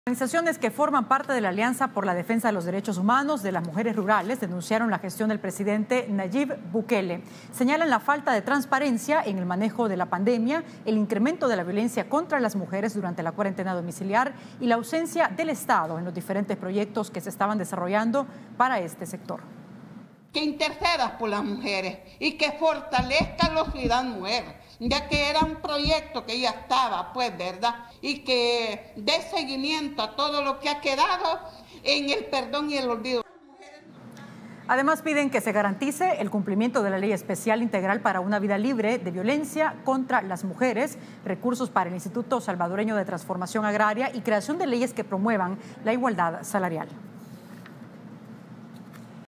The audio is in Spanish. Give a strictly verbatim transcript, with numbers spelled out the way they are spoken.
Organizaciones que forman parte de la Alianza por la Defensa de los Derechos Humanos de las Mujeres Rurales denunciaron la gestión del presidente Nayib Bukele. Señalan la falta de transparencia en el manejo de la pandemia, el incremento de la violencia contra las mujeres durante la cuarentena domiciliar y la ausencia del Estado en los diferentes proyectos que se estaban desarrollando para este sector. Que intercedas por las mujeres y que fortalezca la Ciudad Mujer, ya que era un proyecto que ya estaba, pues, ¿verdad? Y que dé seguimiento a todo lo que ha quedado en el perdón y el olvido. Además, piden que se garantice el cumplimiento de la Ley Especial Integral para una Vida Libre de Violencia contra las Mujeres, recursos para el Instituto Salvadoreño de Transformación Agraria y creación de leyes que promuevan la igualdad salarial.